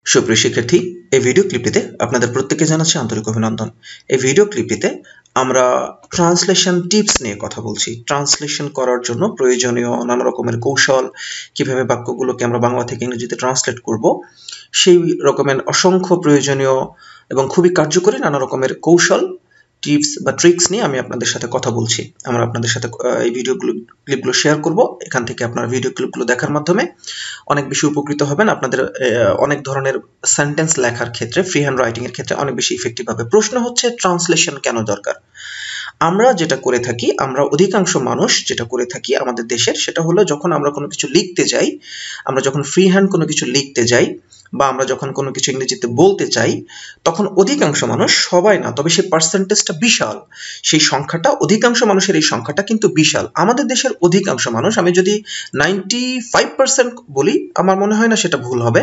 সুপ্রিয় শিক্ষার্থী, এই ভিডিও ক্লিপটিতে আপনাদের প্রত্যেককে জানাচ্ছি আন্তরিক অভিনন্দন। এই ভিডিও ক্লিপটিতে আমরা ট্রান্সলেশন টিপস নিয়ে কথা বলছি। ট্রান্সলেশন করার জন্য প্রয়োজনীয় নানা রকমের কৌশল, কিভাবে বাক্যগুলোকে আমরা বাংলা থেকে ইংরেজিতে ট্রান্সলেট করব, সেই রকমের অসংখ্য প্রয়োজনীয় এবং খুবই কার্যকরী নানা রকমের কৌশল, টিপস বা ট্রিক্স নিয়ে আমি আপনাদের সাথে কথা বলছি। আমরা আপনাদের সাথে এই ক্লিপগুলো শেয়ার করব। এখান থেকে আপনারা ভিডিও ক্লিপগুলো দেখার মাধ্যমে অনেক বেশি উপকৃত হবেন। আপনাদের অনেক ধরনের সেন্টেন্স লেখার ক্ষেত্রে, ফ্রি হ্যান্ড রাইটিং এর ক্ষেত্রে অনেক বেশি ইফেক্টিভ হবে। প্রশ্ন হচ্ছে ট্রান্সলেশন কেন দরকার? আমরা যেটা করে থাকি, আমরা অধিকাংশ মানুষ যেটা করে থাকি আমাদের দেশের, সেটা হলো যখন আমরা কোনো কিছু লিখতে যাই, আমরা যখন ফ্রি হ্যান্ড কোনো কিছু লিখতে যাই বা আমরা যখন কোনো কিছু ইংরেজিতে বলতে চাই, তখন অধিকাংশ মানুষ, সবাই না, তবে সেই পার্সেন্টেজটা বিশাল, সেই সংখ্যাটা, অধিকাংশ মানুষের এই সংখ্যাটা কিন্তু বিশাল। আমাদের দেশের অধিকাংশ মানুষ, আমি যদি 95% বলি, আমার মনে হয় না সেটা ভুল হবে।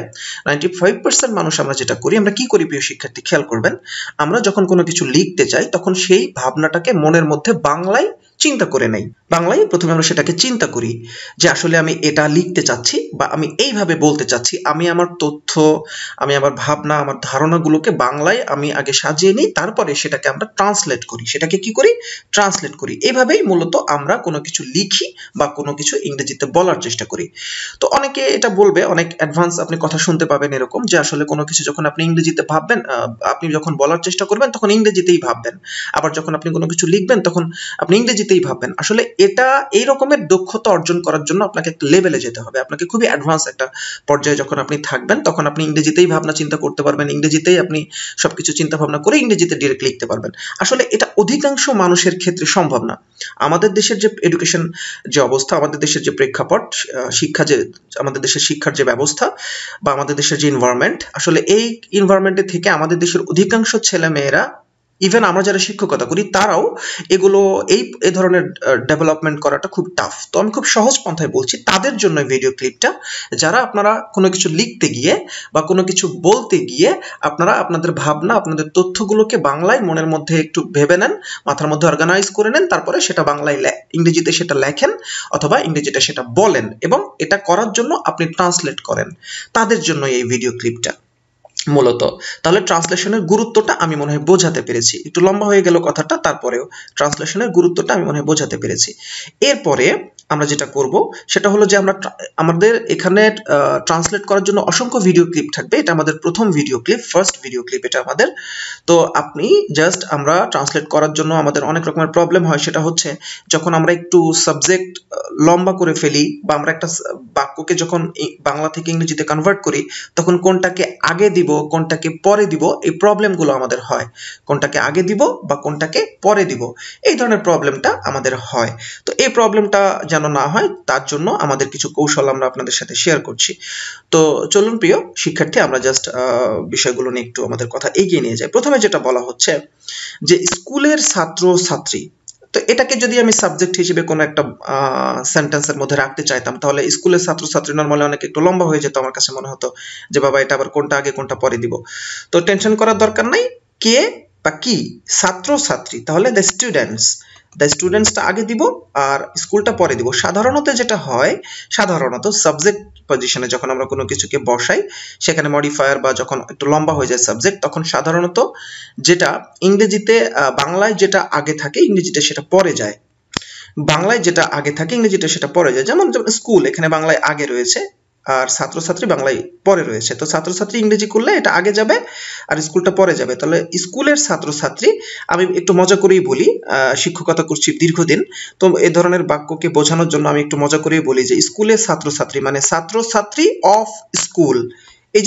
95% মানুষ আমরা যেটা করি, আমরা কি করি প্রিয় শিক্ষার্থী, খেয়াল করবেন। আমরা যখন কোনো কিছু লিখতে চাই তখন সেই ভাবনাটাকে মনের মধ্যে বাংলায় চিন্তা করে নেই। বাংলায় প্রথমে আমরা সেটাকে চিন্তা করি যে আসলে আমি এটা লিখতে চাচ্ছি বা আমি এইভাবে বলতে চাচ্ছি। আমি আমার তথ্য, আমি আমার ভাবনা, আমার ধারণাগুলোকে বাংলায় আমি আগে সাজিয়ে নিই, তারপরে সেটাকে আমরা ট্রান্সলেট করি। সেটাকে কি করি? ট্রান্সলেট করি। এইভাবেই মূলত আমরা কোনো কিছু লিখি বা কোনো কিছু ইংরেজিতে বলার চেষ্টা করি। তো অনেকে এটা বলবে, অনেক অ্যাডভান্স আপনি কথা শুনতে পাবেন এরকম, যে আসলে কোনো কিছু যখন আপনি ইংরেজিতে ভাববেন, আপনি যখন বলার চেষ্টা করবেন তখন ইংরেজিতেই ভাববেন, আবার যখন আপনি কোনো কিছু লিখবেন তখন আপনি ইংরেজিতেই ভাববেন। আসলে এটা এই রকমের দক্ষতা অর্জন করার জন্য আপনাকে একটা লেভেলে যেতে হবে। আপনাকে খুবই অ্যাডভান্স একটা পর্যায়ে যখন আপনি থাকবেন, তখন আপনি ইংরেজিতেই ভাবনা চিন্তা করতে পারবেন, ইংরেজিতেই আপনি সবকিছু চিন্তা ভাবনা করে ইংরেজিতে ডিরেক্ট লিখতে পারবেন। আসলে এটা অধিকাংশ মানুষের ক্ষেত্রে সম্ভব না। আমাদের দেশের যে এডুকেশন যে অবস্থা, আমাদের দেশের যে প্রেক্ষাপট, শিক্ষা যে, আমাদের দেশের শিক্ষার যে ব্যবস্থা বা আমাদের দেশের যে এনভায়রনমেন্ট, আসলে এই এনভায়রনমেন্টে থেকে আমাদের দেশের অধিকাংশ ছেলে মেয়েরা, ইভেন আমরা যারা শিক্ষকতা করি তারাও এগুলো, এই ধরনের ডেভেলপমেন্ট করাটা খুব টাফ। তো আমি খুব সহজ পন্থায় বলছি, তাদের জন্য ভিডিও ক্লিপটা, যারা আপনারা কোনো কিছু লিখতে গিয়ে বা কোনো কিছু বলতে গিয়ে আপনারা আপনাদের ভাবনা, আপনাদের তথ্যগুলোকে বাংলায় মনের মধ্যে একটু ভেবে নেন, মাথার মধ্যে অর্গানাইজ করে নেন, তারপরে সেটা বাংলায় ইংরেজিতে সেটা লেখেন অথবা ইংরেজিতে সেটা বলেন, এবং এটা করার জন্য আপনি ট্রান্সলেট করেন। তাদের জন্য এই ভিডিও ক্লিপটা মূলত। তাহলে ট্রান্সলেশনের গুরুত্বটা আমি মনে হয় বোঝাতে পেরেছি। একটু লম্বা হয়ে গেল কথাটা, তারপরেও ট্রান্সলেশনের গুরুত্বটা আমি মনে হয় বোঝাতে পেরেছি। এরপরে আমরা যেটা করব সেটা হলো যে আমাদের এখানে ট্রান্সলেট করার জন্য অসংখ্য ভিডিও ক্লিপ থাকবে। এটা আমাদের প্রথম video clip, first video clip এটা আমাদের। তো আপনি জাস্ট, আমরা ট্রান্সলেট করার জন্য আমাদের অনেক রকমের প্রবলেম হয়, সেটা হচ্ছে যখন আমরা একটু সাবজেক্ট লম্বা করে ফেলি বা আমরা একটা বাক্যকে যখন বাংলা থেকে ইংরেজিতে কনভার্ট করি, তখন কোনটাকে আগে দিব, কোনটাকে পরে দিব, এই প্রবলেমগুলো আমাদের হয়। কোনটাকে আগে দিব বা কোনটাকে পরে দিব, এই ধরনের প্রবলেমটা আমাদের হয়। তো এই প্রবলেমটা যেন না হয়, তার জন্য আমাদের কিছু কৌশল আমরা আপনাদের সাথে শেয়ার করছি। তো চলুন প্রিয় শিক্ষার্থী, আমরা জাস্ট বিষয়গুলো নিয়ে একটু আমাদের কথা এগিয়ে নিয়ে যাই। প্রথমে যেটা বলা হচ্ছে যে স্কুলের ছাত্র ছাত্রী, তো এটাকে যদি আমি সাবজেক্ট হিসেবে কোনো একটা সেন্টেন্সের মধ্যে রাখতে চাইতাম, তাহলে স্কুলের ছাত্রছাত্রী নরমালি অনেক একটু লম্বা হয়ে যেত। আমার কাছে মনে হতো যে বাবা এটা আবার কোনটা আগে কোনটা পরে দিব। তো টেনশন করার দরকার নাই, কে বা কি, ছাত্রছাত্রী, তাহলে দ্য স্টুডেন্টসটা আগে দিব আর স্কুলটা পরে দিব। সাধারণত যেটা হয়, সাধারণত সাবজেক্ট পজিশনে যখন আমরা কোনো কিছুকে বসাই, সেখানে মডিফায়ার বা যখন একটু লম্বা হয়ে যায় সাবজেক্ট, তখন সাধারণত যেটা ইংরেজিতে, বাংলায় যেটা আগে থাকে ইংরেজিতে সেটা পরে যায়। বাংলায় যেটা আগে থাকে ইংরেজিতে সেটা পরে যায়। যেমন স্কুল, এখানে বাংলায় আগে রয়েছে আর ছাত্রছাত্রী বাংলায় পরে রয়েছে। তো ছাত্রছাত্রী ইংরেজি করলে এটা আগে যাবে আর স্কুলটা পরে যাবে। তাহলে স্কুলের ছাত্রছাত্রী, আমি একটু মজা করেই বলি, শিক্ষকতা করছি দীর্ঘদিন, তো এই ধরনের বাক্যকে বোঝানোর জন্য আমি একটু মজা করেই বলি যে স্কুলের ছাত্রছাত্রী মানে ছাত্রছাত্রী অফ স্কুল। এই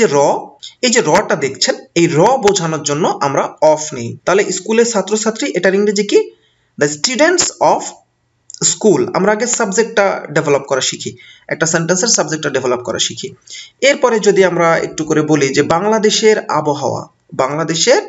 যে রটা দেখছেন, এই র বোঝানোর জন্য আমরা অফ নেই। তাহলে স্কুলের ছাত্রছাত্রী, এটার ইংরেজি কি? The students of school. আমরা আগে সাবজেক্টটা ডেভেলপ করা শিখি, একটা সেন্টেন্সের সাবজেক্টটা ডেভেলপ করা শিখি। এরপরে যদি আমরা একটু করে বলি যে বাংলাদেশের আবহাওয়া, বাংলাদেশের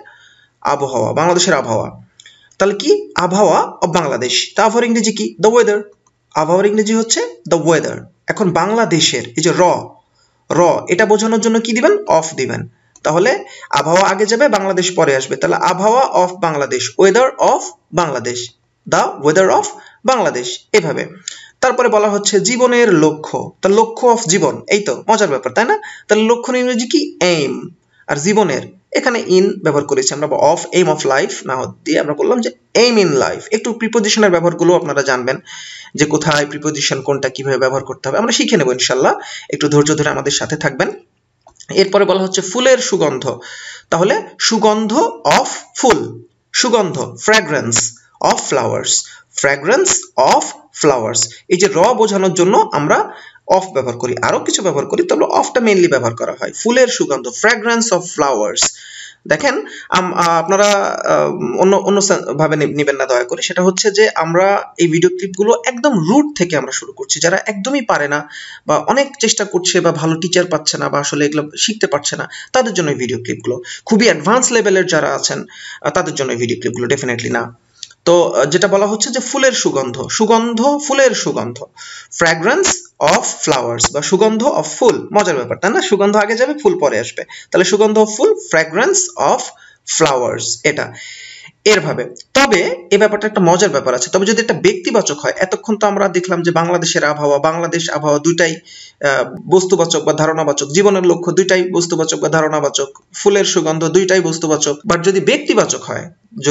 আবহাওয়া, তাহলে কি? আবহাওয়া অফ বাংলাদেশ। তা আবহাওয়ার ইংরেজি কি? The weather. আবহাওয়ার ইংরেজি হচ্ছে দ্য ওয়েদার। এখন বাংলাদেশের, এই যে র, এটা বোঝানোর জন্য কি দিবেন? অফ দিবেন। তাহলে আবহাওয়া আগে যাবে, বাংলাদেশ পরে আসবে। তাহলে আবহাওয়া of Bangladesh, weather of Bangladesh, the weather of Bangladesh, এভাবে। তারপরে বলা হচ্ছে জীবনের লক্ষ্য, তার লক্ষ্য অফ জীবন। এই তো মজার ব্যাপার, তাই না? তাহলে লক্ষ্যের ইংরেজি কি? এইম। আর জীবনের এখানে ইন ব্যবহার করেছি আমরা, অফ এইম অফ লাইফ না দিয়ে আমরা বললাম যে এইম ইন লাইফ। একটু প্রিপোজিশনের ব্যবহারগুলো আপনারা জানবেন যে কোথায় প্রিপোজিশন কোনটা কিভাবে ব্যবহার করতে হবে, আমরা শিখে নেব ইনশাল্লাহ, একটু ধৈর্য ধরে আমাদের সাথে থাকবেন। এরপরে বলা হচ্ছে ফুলের সুগন্ধ, তাহলে সুগন্ধ অফ ফুল, সুগন্ধ fragrance of flowers, fragrance of flowers. এই যে র বোঝানোর জন্য আমরা অফ ব্যবহার করি, আরো কিছু ব্যবহার করি, তবে অফটা মেইনলি ব্যবহার করা হয়। ফুলের সুগন্ধ ফ্র্যাগ্রেন্স অফ ফ্লাওয়ার্স। দেখেন আপনারা অন্য ভাবে নেবেন না দয়া করে, সেটা হচ্ছে যে আমরা এই ভিডিও ক্লিপগুলো একদম রুট থেকে আমরা শুরু করছি। যারা একদমই পারে না বা অনেক চেষ্টা করছে বা ভালো টিচার পাচ্ছে না বা আসলে এগুলো শিখতে পারছে না, তাদের জন্য এই ভিডিও ক্লিপগুলো। খুবই অ্যাডভান্স লেভেলের যারা আছেন তাদের জন্য এই ভিডিও ক্লিপগুলো ডেফিনেটলি না। তো যেটা বলা হচ্ছে যে ফুলের সুগন্ধ, সুগন্ধ ফুলের সুগন্ধ, ফ্র্যাগ্রেন্স অফ ফ্লাওয়ার্স বা সুগন্ধ অফ ফুল। মজার ব্যাপার তাই না, সুগন্ধ আগে যাবে ফুল পরে আসবে, তাহলে সুগন্ধ অফ ফুল, ফ্র্যাগ্রেন্স অফ ফ্লাওয়ার্স এটা এরভাবে। তবে এই ব্যাপারটা একটা মজার ব্যাপার আছে, তবে যদি একটা ব্যক্তিবাচক হয়, এতক্ষণ তো আমরা দেখলাম যে বাংলাদেশের আবহাওয়া, বাংলাদেশ আবহাওয়া দুইটাই বস্তুবাচক বা ধারণাবাচক, জীবনের লক্ষ্য দুইটাই বস্তুবাচক বা ধারণাবাচক, ফুলের সুগন্ধ দুইটাই বস্তুবাচক। বাট যদি ব্যক্তিবাচক হয়,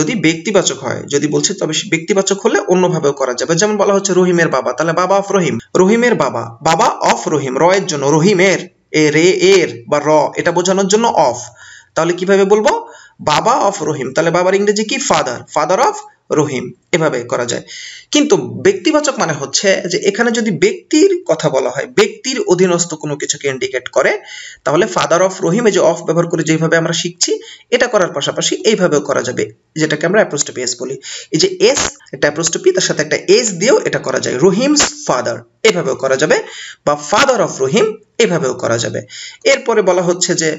যদি বলছে, তবে ব্যক্তিবাচক হলে অন্যভাবেও করা যাবে। যেমন বলা হচ্ছে রহিমের বাবা, তাহলে বাবা অফ রহিম, রহিমের বাবা, বাবা অফ রহিম, র এর জন্য, রহিমের এর বা র এটা বোঝানোর জন্য অফ, তাহলে কিভাবে বলবো, বাবা অফ রহিম, তাহলে বাবার ইংরেজি কি, ফাদার, ফাদার অফ রহিম, এভাবে করা যায়। কিন্তু ব্যক্তিবাচক মানে হচ্ছে যে এখানে যদি ব্যক্তির কথা বলা হয়, ব্যক্তির অধীনস্থ কোনো কিছুকে ইন্ডিকেট করে, তাহলে ফাদার অফ রহিম, এই যে অফ ব্যবহার করে যেভাবে আমরা শিখছি এটা করার পাশাপাশি এইভাবেও করা যাবে, যেটাকে আমরা অ্যাপোস্ট্রফি এস বলি। এই যে এস, একটা অ্যাপোস্ট্রফি, তার সাথে একটা এস দিয়েও এটা করা যায়, রহিমস ফাদার এভাবেও করা যাবে, বা ফাদার অফ রহিম এভাবেও করা যাবে। এরপরে বলা হচ্ছে যে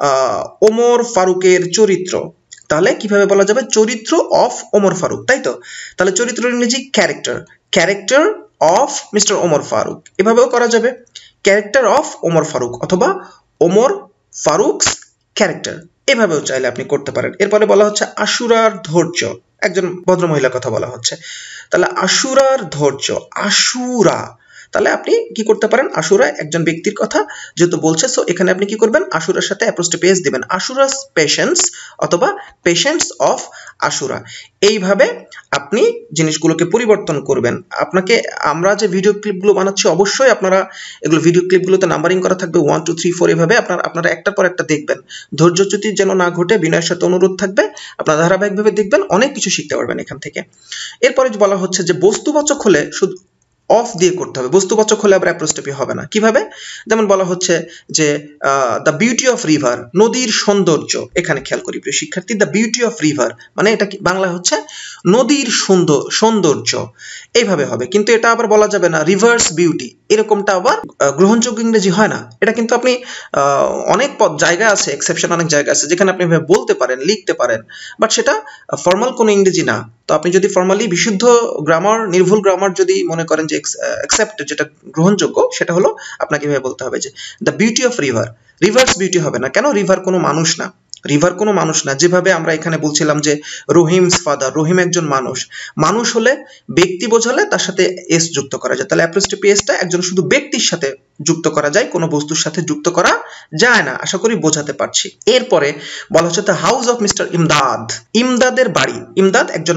ওমর ফারুকের চরিত্র, তাহলে কিভাবে বলা যাবে, চরিত্র অফ ওমর ফারুক, তাই তো, তাহলে চরিত্রের ইংরেজি character, character of mister Omar Faruk এভাবেও করা যাবে, ক্যারেক্টার অফ ওমর ফারুক অথবা ওমর ফারুকস ক্যারেক্টার, এভাবেও চাইলে আপনি করতে পারেন। এরপরে বলা হচ্ছে আশুরার ধৈর্য, একজন ভদ্রমহিলার কথা বলা হচ্ছে, তাহলে আশুরার ধৈর্য, আশুরা, তাহলে আপনি কি করতে পারেন, আশুরা একজন ব্যক্তির কথা যেহেতু বলছে, সো এখানে আপনি কি করবেন, আশুরার সাথে অ্যাপোস্ট্রফি এস দিবেন, আশুরাস পেশেন্স অথবা পেশেন্টস অফ আশুরা। এইভাবে আপনি জিনিসগুলোকে পরিবর্তন করবেন। আপনাকে আমরা যে ভিডিও ক্লিপগুলো বানাচ্ছি, অবশ্যই আপনারা এগুলো ভিডিও ক্লিপগুলোতে নাম্বারিং করা থাকবে 1 2 3 4 এভাবে আপনারা একটার পর একটা দেখবেন, ধৈর্যচ্যুতি যেন না ঘটে, বিনয়ের সাথে অনুরোধ থাকবে, আপনারা ধারাবাহিকভাবে দেখবেন, অনেক কিছু শিখতে পারবেন এখান থেকে। এরপরে বলা হচ্ছে যে বস্তুবাচক হলে শুধু অফ দিয়ে করতে হবে, বস্তুবাচক হলে আবার অ্যাপোস্ট্রফি হবে না। কিভাবে, যেমন বলা হচ্ছে যে দ্য বিউটি অফ রিভার, নদীর সৌন্দর্য, এখানে খেয়াল করি প্রিয় শিক্ষার্থী, দ্য বিউটি অফ রিভার মানে এটা কি বাংলা হচ্ছে নদীর সৌন্দর্য, এইভাবে হবে। কিন্তু এটা আবার বলা যাবে না রিভার্স বিউটি, এরকমটা আবার গ্রহণযোগ্য ইংরেজি হয় না। এটা কিন্তু আপনি অনেক জায়গা আছে, এক্সেপশন অনেক জায়গা আছে যেখানে আপনি বলতে পারেন, লিখতে পারেন, বাট সেটা ফর্মাল কোনো ইংরেজি না। তো আপনি যদি ফর্মালি বিশুদ্ধ গ্রামার, নির্ভুল গ্রামার যদি মনে করেন যে অ্যাকসেপ্টেড, যেটা গ্রহণযোগ্য, সেটা হলো আপনাকে এভাবে বলতে হবে যে the beauty of river, river's beauty হবে না। কেন, রিভার কোনো মানুষ না, রিভার কোনো মানুষ না। যেভাবে আমরা এখানে বলছিলাম যে রহিমস ফাদার, রহিম একজন মানুষ, মানুষ হলে ব্যক্তি বোঝালে তার সাথে এস যুক্ত করা যায়, তাহলে অ্যাপোস্ট্রফি এসটা একজন শুধু ব্যক্তির সাথে যুক্ত করা যায়, কোনো বস্তুর সাথে যুক্ত করা যায় না। আশা করি বোঝাতে পারছি। এরপরে বলা হচ্ছে the house of mister Imdad, ইমদাদের বাড়ি, ইমদাদ একজন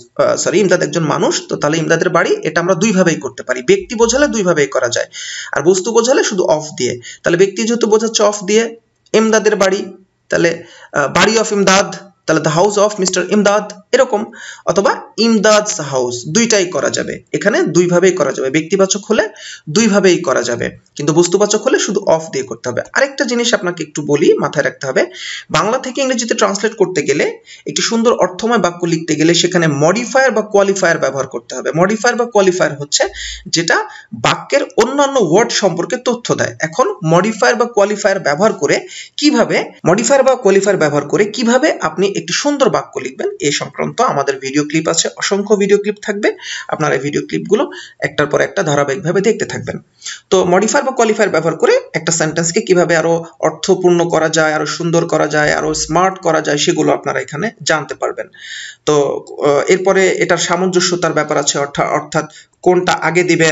ইমদাদ একজন মানুষ, তো তাহলে ইমদাদের বাড়ি এটা আমরা দুই ভাবেই করতে পারি, ব্যক্তি বোঝালে দুই ভাবেই করা যায়, আর বস্তু বোঝালে শুধু অফ দিয়ে। তাহলে ব্যক্তি যেহেতু বোঝাচ্ছে অফ দিয়ে, ইমদাদের বাড়ি, তাহলে বাড়ি অফ ইমদাদ, তাহলে the house of mister Imdad এরকম, অথবা ইমদাদস হাউস, দুইটাই করা যাবে। এখানে দুই ভাবেই করা যাবে, ব্যক্তিবাচক হলে দুই ভাবেই করা যাবে, কিন্তু বস্তুবাচক হলে শুধু অফ দিয়ে করতে হবে। আরেকটা জিনিস আপনাকে একটু বলি, মাথায় রাখতে হবে, বাংলা থেকে ইংরেজিতে ট্রান্সলেট করতে গেলে, একটি সুন্দর অর্থময় বাক্য লিখতে গেলে সেখানে মডিফায়ার বা কোয়ালিফায়ার ব্যবহার করতে হবে। মডিফায়ার বা কোয়ালিফায়ার হচ্ছে যেটা বাক্যের অন্যান্য ওয়ার্ড সম্পর্কে তথ্য দেয়। এখন মডিফায়ার বা কোয়ালিফায়ার ব্যবহার করে কিভাবে আপনি একটি সুন্দর বাক্য লিখবেন, এই সংক্রান্ত আমাদের ভিডিও ক্লিপ আছে, অসংখ্য ভিডিও ক্লিপ থাকবে, আপনারা এই ভিডিও ক্লিপগুলো একটার পর একটা ধারাবাহিকভাবে দেখতে থাকবেন। তো মডিফায়ার বা কোয়ালিফায়ার ব্যবহার করে একটা সেন্টেন্সকে কিভাবে আরো অর্থপূর্ণ করা যায়, আরো সুন্দর করা যায়, আরো স্মার্ট করা যায়, সেগুলো আপনারা এখানে জানতে পারবেন। তো এরপরে এটার সামঞ্জস্যতার ব্যাপার আছে, অর্থাৎ কোনটা আগে দিবেন,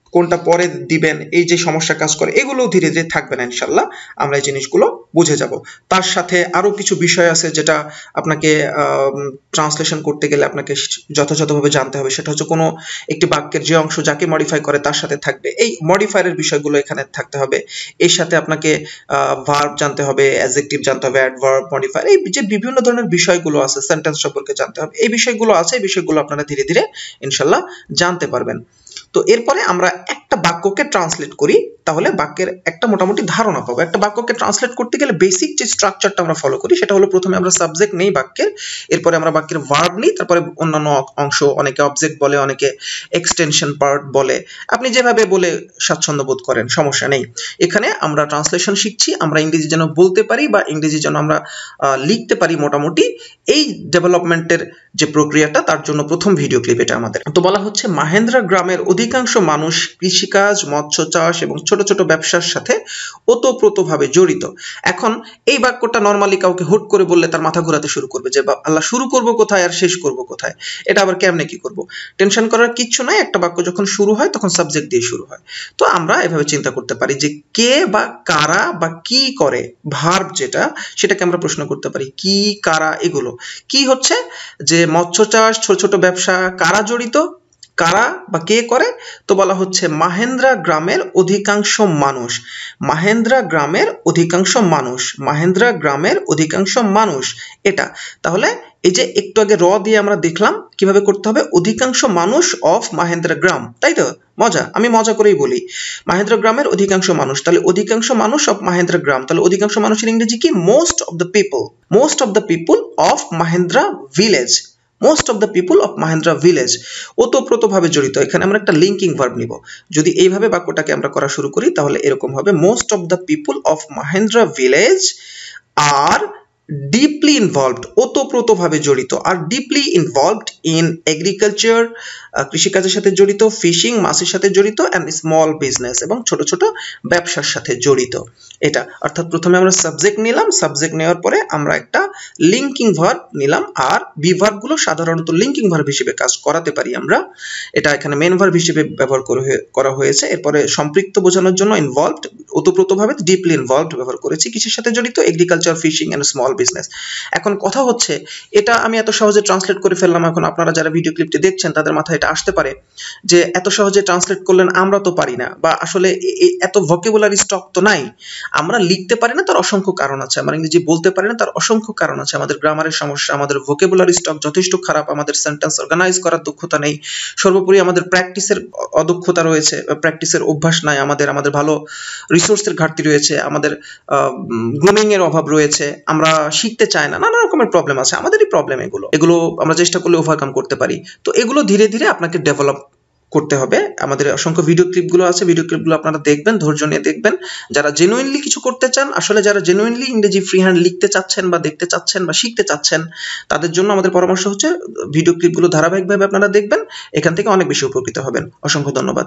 কোনটা পরে দিবেন, এই যে সমস্যা কাজ করে, এগুলো ধীরে ধীরে থাকবে না ইনশাল্লাহ। আমরা এই জিনিসগুলো বুঝে যাব। তার সাথে আরো কিছু বিষয় আছে যেটা আপনাকে ট্রান্সলেশন করতে গেলে আপনাকে যথাযথভাবে জানতে হবে। সেটা হচ্ছে কোনো একটি বাক্যের যে অংশ যাকে মডিফাই করে তার সাথে থাকবে, এই মডিফায়ারের বিষয়গুলো এখানে থাকতে হবে। এর সাথে আপনাকে ভার্ব জানতে হবে, অ্যাডজেক্টিভ জানতে হবে, অ্যাডভার্ব, মডিফায়ার, এই যে বিভিন্ন ধরনের বিষয়গুলো আছে, সেন্টেন্স সম্পর্কে জানতে হবে। এই বিষয়গুলো আছে, এই বিষয়গুলো আপনারা ধীরে ধীরে ইনশাল্লাহ জানতে পারবেন। তো এরপরে আমরা একটা বাক্যকে ট্রান্সলেট করি, তাহলে বাক্যের একটা মোটামুটি ধারণা পাবো। একটা বাক্যকে ট্রান্সলেট করতে গেলে বেসিক যে স্ট্রাকচারটা আমরা ফলো করি সেটা হলো, প্রথমে আমরা সাবজেক্ট নেই বাক্যের, এরপরে আমরা বাক্যের ভার্ব নিই, তারপরে অন্যান্য অংশ, অনেকে অবজেক্ট বলে, অনেকে এক্সটেনশন পার্ট বলে, আপনি যেভাবে বলে স্বাচ্ছন্দ্য বোধ করেন, সমস্যা নেই। এখানে আমরা ট্রান্সলেশন শিখছি, আমরা ইংরেজি যেন বলতে পারি বা ইংরেজি যেন আমরা লিখতে পারি মোটামুটি, এই ডেভেলপমেন্টের যে প্রক্রিয়াটা, তার জন্য প্রথম ভিডিও ক্লিপ এটা আমাদের। তো বলা হচ্ছে, মাহেন্দ্রা গ্রামের অধিকাংশ মানুষ কৃষিকাজ, মৎস্য চাষ এবং ছোট ছোট ব্যবসার সাথে ওতপ্রোতভাবে জড়িত। এখন এই বাক্যটা নরমালি কাউকে হুট করে বললে তার মাথা ঘোরাতে শুরু করবে যে আল্লাহ, শুরু করব কোথায় আর শেষ করব কোথায়, এটা আবার কেমনে কি করব। টেনশন করার কিচ্ছু নাই, একটা বাক্য যখন শুরু হয় তখন সাবজেক্ট দিয়ে শুরু হয়। তো আমরা এভাবে চিন্তা করতে পারি যে কে বা কারা বা কি করে, ভার্ব যেটা, সেটাকে আমরা প্রশ্ন করতে পারি কি, কারা, এগুলো কি হচ্ছে যে মৎস্য চাষ, ছোট ছোট ব্যবসা, কারা জড়িত, কারা বা কে করে। তো বলা হচ্ছে মাহেন্দ্রা গ্রামের অধিকাংশ মানুষ, মাহেন্দ্রা গ্রামের অধিকাংশ মানুষ, মাহেন্দ্রা গ্রামের অধিকাংশ মানুষ, এটা। তাহলে এই যে একটু আগে র দিয়ে আমরা দেখলাম কিভাবে করতে হবে, অধিকাংশ মানুষ অফ মাহেন্দ্রা গ্রাম, তাই তো? মজা, আমি মজা করেই বলি, মাহেন্দ্রা গ্রামের অধিকাংশ মানুষ, তাহলে অধিকাংশ মানুষ অফ মাহেন্দ্রা গ্রাম, তাহলে অধিকাংশ মানুষের ইংরেজি কি, most of the people, most of the people of Mahendra village, most of the people of Mahendra village, ওতপ্রোতভাবে জড়িত। এখানে আমরা একটা লিঙ্কিং ভার্ব নিব। যদি এইভাবে বাক্যটাকে আমরা করা শুরু করি তাহলে এরকম হবে, most of the people of Mahendra village are deeply involved, ওতপ্রোতভাবে জড়িত, are deeply involved in agriculture, কৃষিকাজের সাথে জড়িত, ফিশিং, মাছের সাথে জড়িত, অ্যান্ড স্মল বিজনেস, এবং ছোট ছোট ব্যবসার সাথে জড়িত। এটা অর্থাৎ প্রথমে আমরা সাবজেক্ট নিলাম, সাবজেক্ট নেওয়ার পরে আমরা একটা লিঙ্কিং ভার্ব নিলাম, আর বি ভার্বগুলো সাধারণত লিঙ্কিং ভার্ব হিসেবে কাজ করাতে পারি আমরা, এটা এখানে মেন ভার্ব হিসেবে ব্যবহার করা হয়েছে। এরপরে সম্পৃক্ত বোঝানোর জন্য ইনভলভড, ওতপ্রোতভাবে, ডিপলি ইনভলভড ব্যবহার করেছি, কিসের সাথে জড়িত, agriculture, fishing and small business. এখন কথা হচ্ছে, এটা আমি এত সহজে ট্রান্সলেট করে ফেললাম, এখন আপনারা যারা ভিডিও ক্লিপটি দেখছেন তাদের মাথায় এটা আসতে পারে যে এত সহজে ট্রান্সলেট করলেন, আমরা তো পারি না, বা আসলে এত ভোকাবুলারি স্টক তো নাই, আমরা লিখতে পারি না, তার অসংখ্য কারণ আছে, আমরা ইংরেজি বলতে পারি না, তার অসংখ্য কারণ আছে, আমাদের গ্রামারের সমস্যা, আমাদের ভোকাবুলারি স্টক যথেষ্ট খারাপ, আমাদের সেন্টেন্স অর্গানাইজ করার দক্ষতা নেই, সর্বোপরি আমাদের প্র্যাকটিসের অদক্ষতা রয়েছে, প্র্যাকটিসের অভ্যাস নাই আমাদের, আমাদের ভালো রিসোর্সের ঘাটতি রয়েছে, আমাদের গ্রুমিং এর অভাব রয়েছে, আমরা শিখতে চাই না, নানা রকমের প্রবলেম আছে, আমাদেরই প্রবলেম এগুলো আমরা চেষ্টা করলে ওভারকাম করতে পারি। তো এগুলো ধীরে ধীরে আপনাকে ডেভেলপ করতে হবে। আমাদের অসংখ্য ভিডিও ক্লিপগুলো আছে, ভিডিও ক্লিপগুলো আপনারা দেখবেন, ধৈর্য নিয়ে দেখবেন। যারা জেনুইনলি কিছু করতে চান, আসলে যারা জেনুইনলি ইংরেজি ফ্রি হ্যান্ড লিখতে চাচ্ছেন বা দেখতে চাচ্ছেন বা শিখতে চাচ্ছেন, তাদের জন্য আমাদের পরামর্শ হচ্ছে ভিডিও ক্লিপগুলো ধারাবাহিকভাবে আপনারা দেখবেন, এখান থেকে অনেক বেশি উপকৃত হবেন। অসংখ্য ধন্যবাদ।